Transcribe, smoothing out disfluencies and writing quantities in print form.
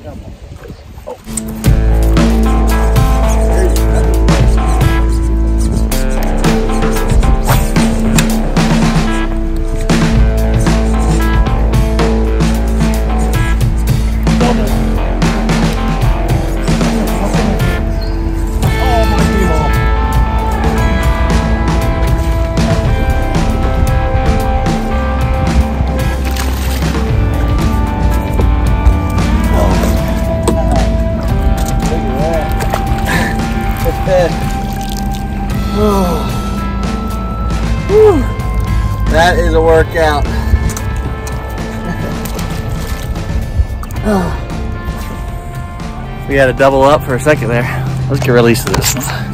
That is a workout. We had to double up for a second there. Let's get released of this one.